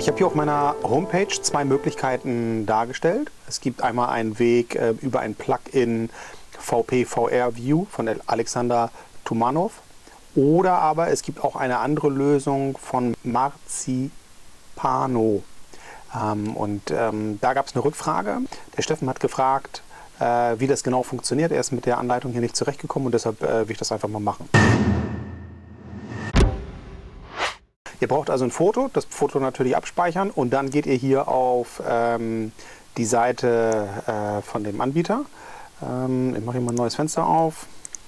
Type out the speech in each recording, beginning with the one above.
Ich habe hier auf meiner Homepage zwei Möglichkeiten dargestellt. Es gibt einmal einen Weg über ein Plugin VP-VR View von Alexander Tumanov oder aber es gibt auch eine andere Lösung von Marzipano. Da gab es eine Rückfrage. Der Steffen hat gefragt, wie das genau funktioniert. Er ist mit der Anleitung hier nicht zurechtgekommen und deshalb will ich das einfach mal machen. Ihr braucht also ein Foto, das Foto natürlich abspeichern und dann geht ihr hier auf die Seite von dem Anbieter. Ich mache hier mal ein neues Fenster auf.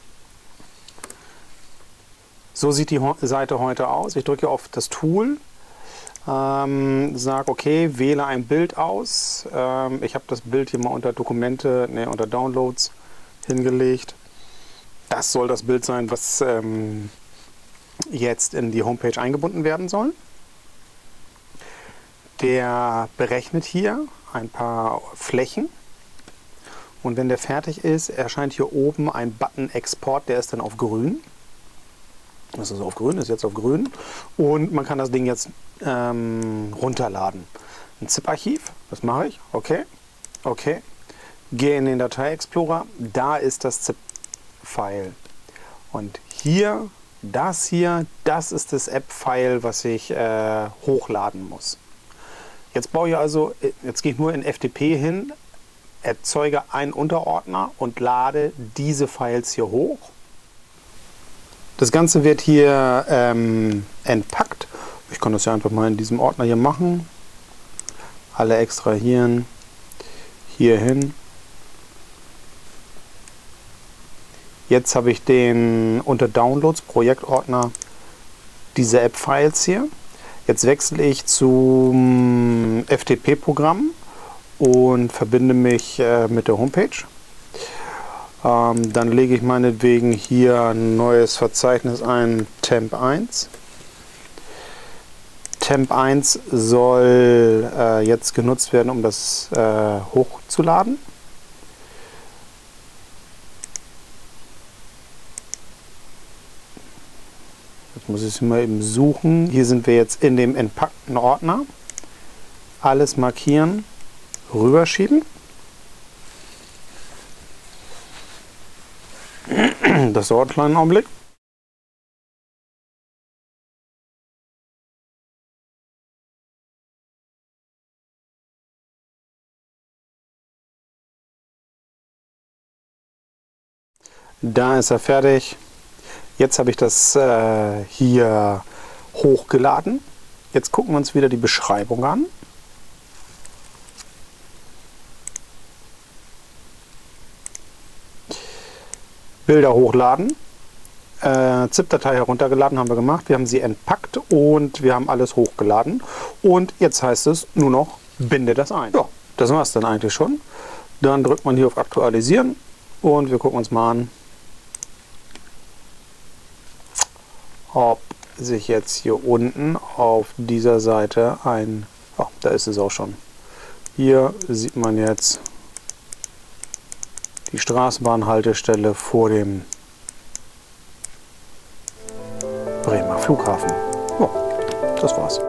So sieht die Seite heute aus. Ich drücke auf das Tool, sage okay, wähle ein Bild aus. Ich habe das Bild hier mal unter Dokumente, unter Downloads hingelegt. Das soll das Bild sein, was jetzt in die Homepage eingebunden werden soll. Der berechnet hier ein paar Flächen und wenn der fertig ist, erscheint hier oben ein Button Export, der ist dann auf grün. Das ist auf grün, ist jetzt auf grün und man kann das Ding jetzt runterladen. Ein ZIP-Archiv, das mache ich, okay, gehe in den Datei Explorer, da ist das ZIP-File und hier das ist das App-File, was ich hochladen muss. Jetzt gehe ich nur in FTP hin, erzeuge einen Unterordner und lade diese Files hier hoch. Das Ganze wird hier entpackt. Ich kann das ja einfach mal in diesem Ordner hier machen. Alle extrahieren, hier hin. Jetzt habe ich den unter Downloads Projektordner diese App-Files hier. Jetzt wechsle ich zum FTP-Programm und verbinde mich mit der Homepage. Dann lege ich meinetwegen hier ein neues Verzeichnis ein, Temp 1. Temp 1 soll jetzt genutzt werden, um das hochzuladen. Jetzt muss ich es mal eben suchen. Hier sind wir jetzt in dem entpackten Ordner. Alles markieren, rüberschieben. Das dauert einen kleinen Augenblick. Da ist er fertig. Jetzt habe ich das hier hochgeladen. Jetzt gucken wir uns wieder die Beschreibung an. Bilder hochladen. ZIP-Datei heruntergeladen haben wir gemacht. Wir haben sie entpackt und wir haben alles hochgeladen. Und jetzt heißt es nur noch, binde das ein. Ja, das war es dann eigentlich schon. Dann drückt man hier auf Aktualisieren und wir gucken uns mal an, ob sich jetzt hier unten auf dieser Seite da ist es auch schon. Hier sieht man jetzt die Straßenbahnhaltestelle vor dem Bremer Flughafen. Ja, das war's.